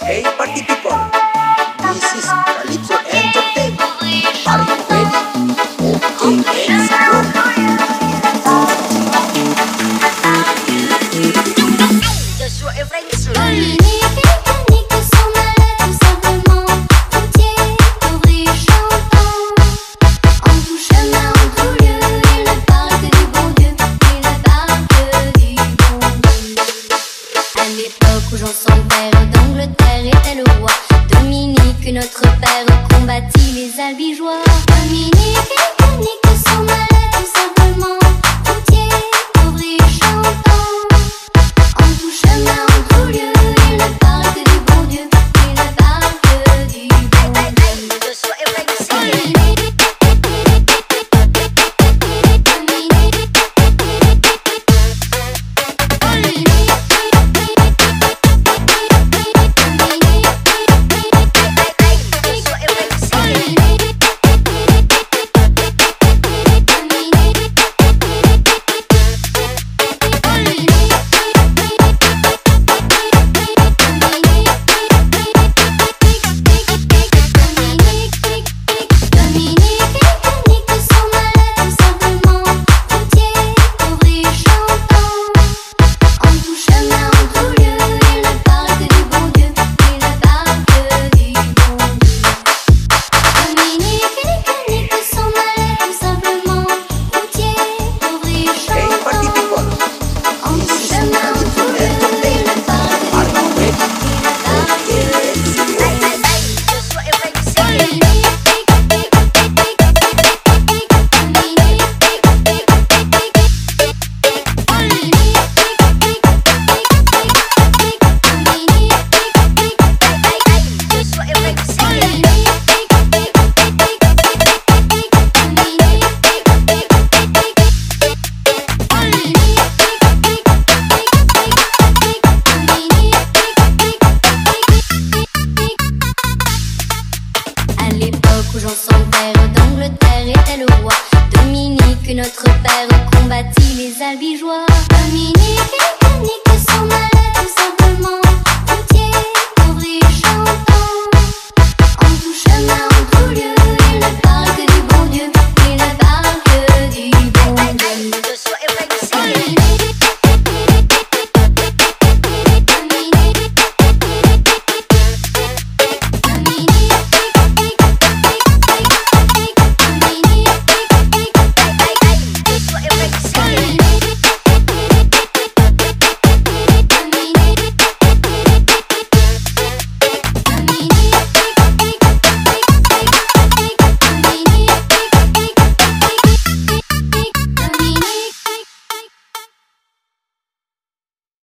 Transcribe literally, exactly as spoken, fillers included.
Hey party people, this is Calypso Entertainment. Are you ready? Okay, let's go. Joshua et Frank. Dominique et Yannick s'en allaient tout simplement, routiers, ouvriers chantants. En tout chemin, en tout lieu, ils ne parlent que du bon Dieu, ils ne parlent que du bon Dieu. À l'époque où Jean sans père d'Angleterre était le roi, Dominique, notre père, combattit les albigeois. Dominique et Yannick s'en allaient tout simplement.